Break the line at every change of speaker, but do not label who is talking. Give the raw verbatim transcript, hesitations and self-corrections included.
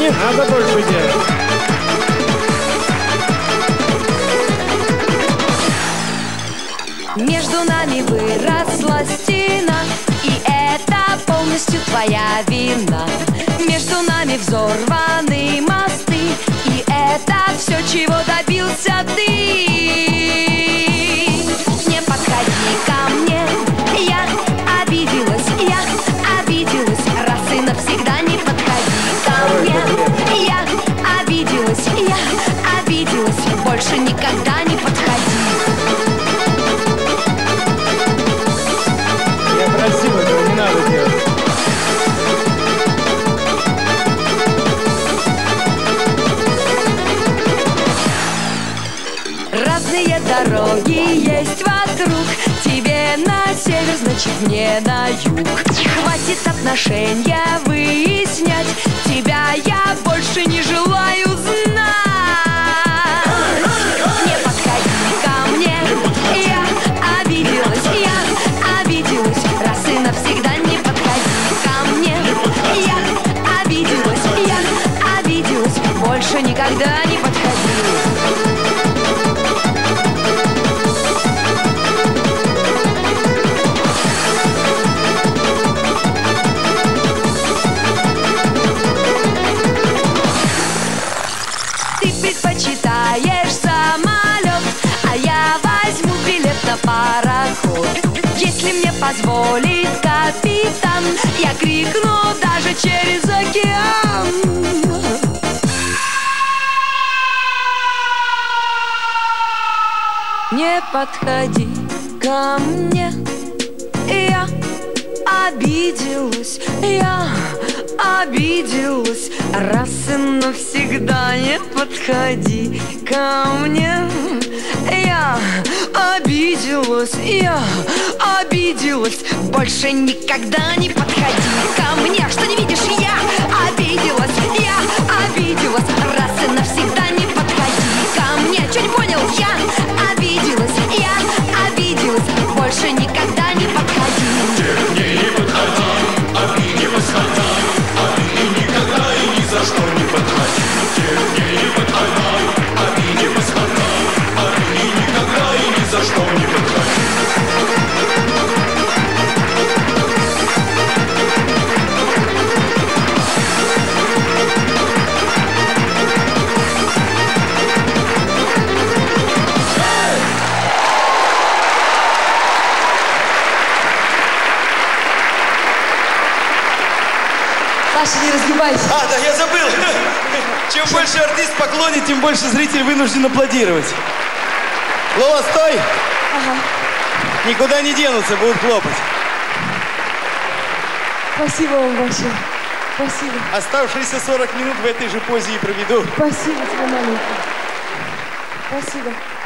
Не надо больше делать.
Между нами выросла стена, и это полностью твоя вина. Между нами взорваны мосты, и это все, чего добился ты. Не подходи ко мне, я обиделась, я обиделась. Раз и навсегда не подходи ко мне, я обиделась, я обиделась. Больше никогда не подходи.
Красиво, этого не надо делать.
Разные дороги есть вокруг. Тебе на север, значит мне на юг. Хватит отношения выяснять. Тебя я больше не желаю знать. Не подходи ко мне, я обиделась, я обиделась. Раз и навсегда не подходи ко мне. Я обиделась, я обиделась. Больше никогда не подходи. Ты предпочитаешь самолет, а я возьму билет на пароход. Если мне позволит капитан, я крикну даже через океан. Не подходи ко мне, я обиделась, я обиделась. Раз и навсегда не подходи ко мне. Я обиделась, я обиделась. Больше никогда не подходи ко мне. Что не видишь, я обиделась, я обиделась. Раз и навсегда не подходи ко мне. Чё не понял? Я обиделась, я обиделась. Больше никогда не подходи.
Ты мне не подходи, обиделась она, а ты никогда и ни за что не подходи. Ты мне не подходи, обиделась она, а ты никогда и ни за что не подходи.
Саша, не разгибайся.
А, да, я забыл. Чем больше артист поклонит, тем больше зритель вынужден аплодировать. Лола, стой!
Ага.
Никуда не денутся, будут хлопать.
Спасибо вам большое. Спасибо.
Оставшиеся сорок минут в этой же позе и проведу.
Спасибо тебе, маленький. Спасибо.